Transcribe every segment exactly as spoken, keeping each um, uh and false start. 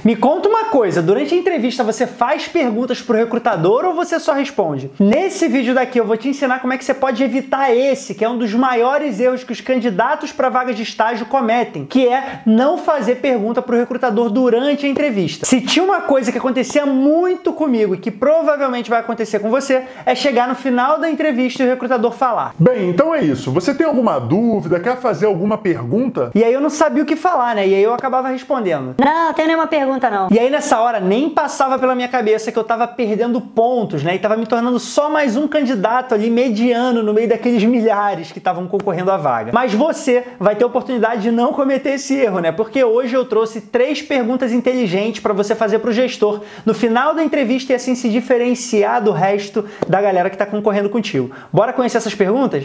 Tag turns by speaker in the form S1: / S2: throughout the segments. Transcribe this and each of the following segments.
S1: Me conta uma coisa, durante a entrevista você faz perguntas pro recrutador ou você só responde? Nesse vídeo daqui eu vou te ensinar como é que você pode evitar esse, que é um dos maiores erros que os candidatos para vagas de estágio cometem, que é não fazer pergunta pro recrutador durante a entrevista. Se tinha uma coisa que acontecia muito comigo e que provavelmente vai acontecer com você, é chegar no final da entrevista e o recrutador falar:
S2: bem, então é isso. Você tem alguma dúvida? Quer fazer alguma pergunta?
S1: E aí eu não sabia o que falar, né? E aí eu acabava respondendo:
S3: não, não tenho nenhuma pergunta não.
S1: E aí nessa hora nem passava pela minha cabeça que eu tava perdendo pontos, né? E tava me tornando só mais um candidato ali mediano no meio daqueles milhares que estavam concorrendo à vaga. Mas você vai ter a oportunidade de não cometer esse erro, né? Porque hoje eu trouxe três perguntas inteligentes para você fazer pro gestor no final da entrevista e assim se diferenciar do resto da galera que tá concorrendo contigo. Bora conhecer essas perguntas?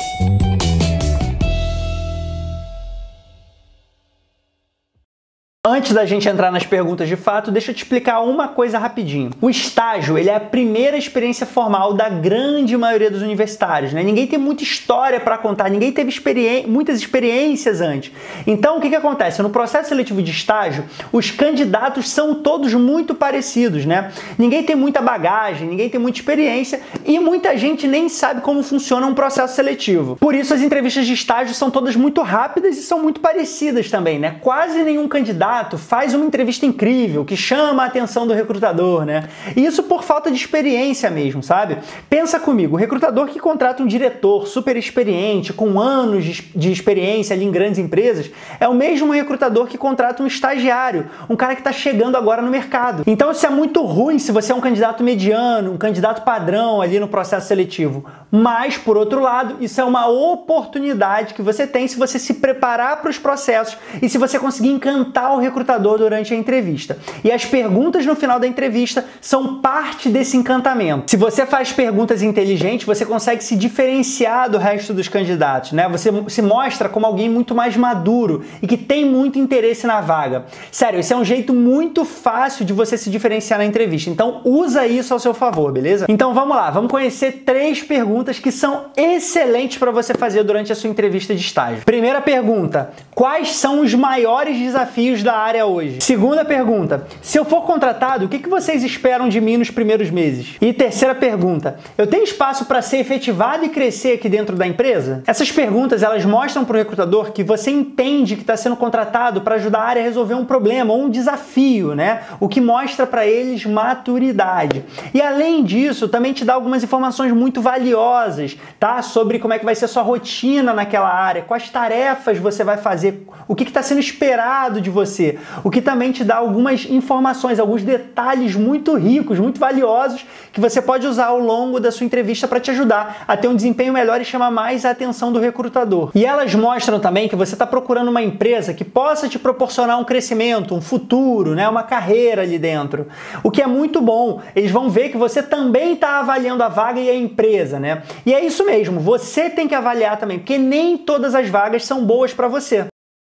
S1: Antes da gente entrar nas perguntas de fato, deixa eu te explicar uma coisa rapidinho. O estágio, ele é a primeira experiência formal da grande maioria dos universitários, né? Ninguém tem muita história para contar, ninguém teve experi- muitas experiências antes. Então, o que que acontece? No processo seletivo de estágio, os candidatos são todos muito parecidos, né? Ninguém tem muita bagagem, ninguém tem muita experiência e muita gente nem sabe como funciona um processo seletivo. Por isso, as entrevistas de estágio são todas muito rápidas e são muito parecidas também, né? Quase nenhum candidato faz uma entrevista incrível, que chama a atenção do recrutador, né? E isso por falta de experiência mesmo, sabe? Pensa comigo, o recrutador que contrata um diretor super experiente, com anos de experiência ali em grandes empresas, é o mesmo recrutador que contrata um estagiário, um cara que está chegando agora no mercado. Então isso é muito ruim se você é um candidato mediano, um candidato padrão ali no processo seletivo. Mas, por outro lado, isso é uma oportunidade que você tem se você se preparar para os processos e se você conseguir encantar o recrutador durante a entrevista. E as perguntas no final da entrevista são parte desse encantamento. Se você faz perguntas inteligentes, você consegue se diferenciar do resto dos candidatos, né? Você se mostra como alguém muito mais maduro e que tem muito interesse na vaga. Sério, esse é um jeito muito fácil de você se diferenciar na entrevista. Então, usa isso ao seu favor, beleza? Então, vamos lá. Vamos conhecer três perguntas que são excelentes para você fazer durante a sua entrevista de estágio. Primeira pergunta: quais são os maiores desafios da área hoje? Segunda pergunta: se eu for contratado, o que que vocês esperam de mim nos primeiros meses? E terceira pergunta: eu tenho espaço para ser efetivado e crescer aqui dentro da empresa? Essas perguntas, elas mostram para o recrutador que você entende que está sendo contratado para ajudar a área a resolver um problema ou um desafio, né? O que mostra para eles maturidade. E além disso, também te dá algumas informações muito valiosas, tá? Sobre como é que vai ser a sua rotina naquela área, quais tarefas você vai fazer, o que está sendo esperado de você, o que também te dá algumas informações, alguns detalhes muito ricos, muito valiosos, que você pode usar ao longo da sua entrevista para te ajudar a ter um desempenho melhor e chamar mais a atenção do recrutador. E elas mostram também que você está procurando uma empresa que possa te proporcionar um crescimento, um futuro, né? Uma carreira ali dentro, o que é muito bom. Eles vão ver que você também está avaliando a vaga e a empresa, né? E é isso mesmo, você tem que avaliar também, porque nem todas as vagas são boas para você.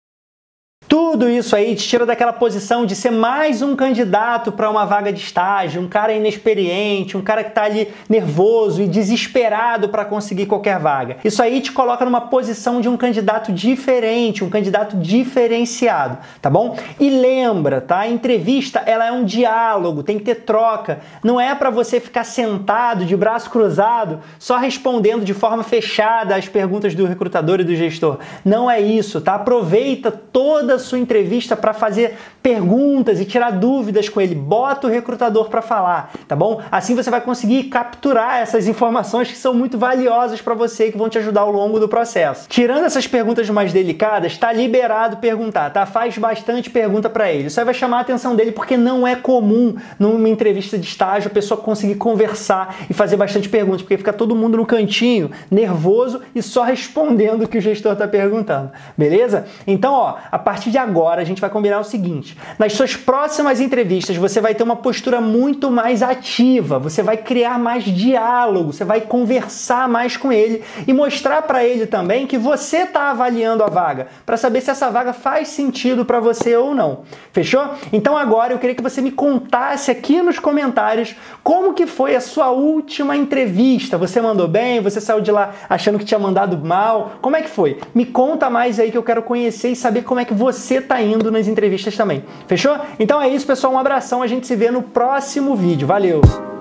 S1: Tudo isso aí te tira daquela posição de ser mais um candidato para uma vaga de estágio, um cara inexperiente, um cara que está ali nervoso e desesperado para conseguir qualquer vaga. Isso aí te coloca numa posição de um candidato diferente, um candidato diferenciado, tá bom? E lembra, tá? A entrevista, ela é um diálogo, tem que ter troca. Não é para você ficar sentado, de braço cruzado, só respondendo de forma fechada as perguntas do recrutador e do gestor. Não é isso, tá? Aproveita toda a sua entrevista para fazer perguntas e tirar dúvidas com ele. Bota o recrutador para falar, tá bom? Assim você vai conseguir capturar essas informações que são muito valiosas para você e que vão te ajudar ao longo do processo. Tirando essas perguntas mais delicadas, tá liberado perguntar, tá? Faz bastante pergunta para ele. Isso aí vai chamar a atenção dele porque não é comum numa entrevista de estágio a pessoa conseguir conversar e fazer bastante perguntas, porque fica todo mundo no cantinho, nervoso e só respondendo o que o gestor tá perguntando, beleza? Então, ó, a partir de agora a gente vai combinar o seguinte: nas suas próximas entrevistas você vai ter uma postura muito mais ativa, você vai criar mais diálogo, você vai conversar mais com ele e mostrar para ele também que você está avaliando a vaga, para saber se essa vaga faz sentido para você ou não. Fechou? Então agora eu queria que você me contasse aqui nos comentários como que foi a sua última entrevista. Você mandou bem? Você saiu de lá achando que tinha mandado mal? Como é que foi? Me conta mais aí que eu quero conhecer e saber como é que você você tá indo nas entrevistas também. Fechou? Então é isso, pessoal. Um abração. A gente se vê no próximo vídeo. Valeu!